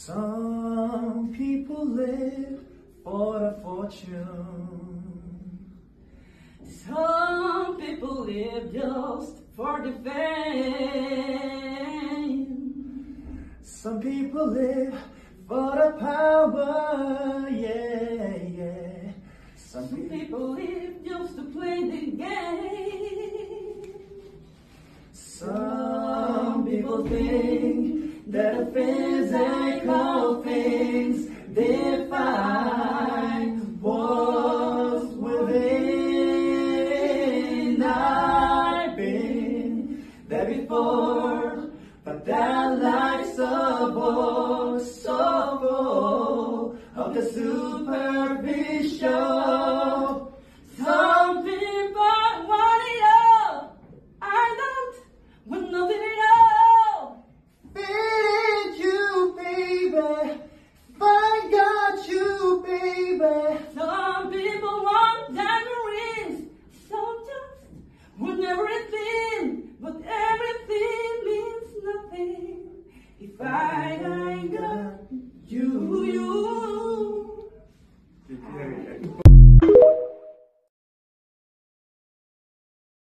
Some people live for the fortune. Some people live just for the fame. Some people live for the power, yeah, yeah. Some people live just to play the game. Some people think that the physical things define what's within. I've been there before, but that life's a bore, so full of the superficial.